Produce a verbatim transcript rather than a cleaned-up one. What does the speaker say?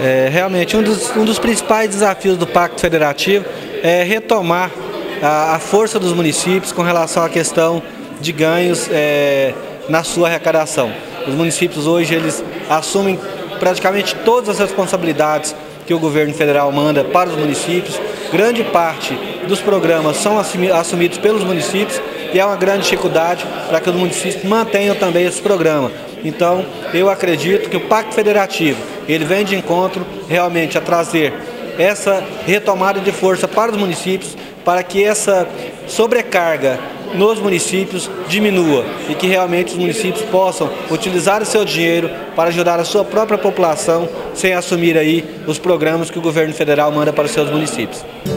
É, realmente, um dos, um dos principais desafios do Pacto Federativo é retomar a, a força dos municípios com relação à questão de ganhos é, na sua arrecadação. Os municípios hoje eles assumem praticamente todas as responsabilidades que o governo federal manda para os municípios. Grande parte dos programas são assumidos pelos municípios e há uma grande dificuldade para que os municípios mantenham também esse programa. Então, eu acredito que o Pacto Federativo, ele vem de encontro realmente a trazer essa retomada de força para os municípios, para que essa sobrecarga nos municípios diminua e que realmente os municípios possam utilizar o seu dinheiro para ajudar a sua própria população sem assumir aí os programas que o governo federal manda para os seus municípios.